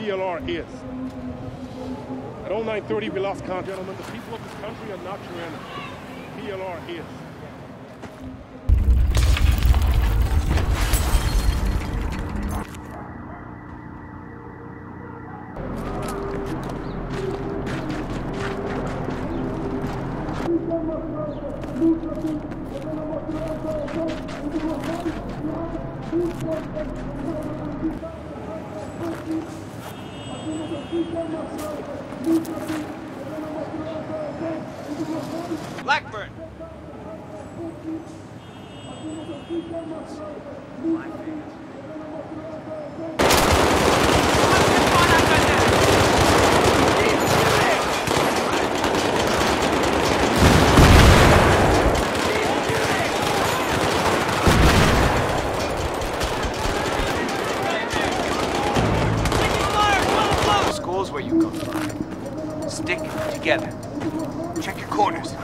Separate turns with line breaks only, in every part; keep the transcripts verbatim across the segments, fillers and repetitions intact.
P L R is. At oh nine thirty, we lost contact. Gentlemen, the people of this country are not your enemy. P L R is.
Blackburn! School's where you come from. Stick together. Check your corners.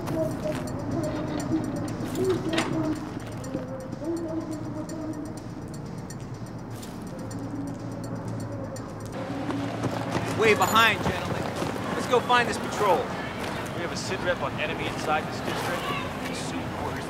Way behind, gentlemen. Let's go find this patrol.
We have a sit rep on enemy inside this district.
Soon worse.